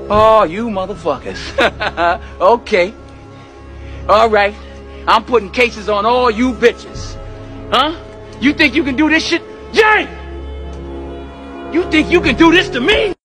Oh, you motherfuckers. Okay. All right. I'm putting cases on all you bitches. Huh? You think you can do this shit? Jay! You think you can do this to me?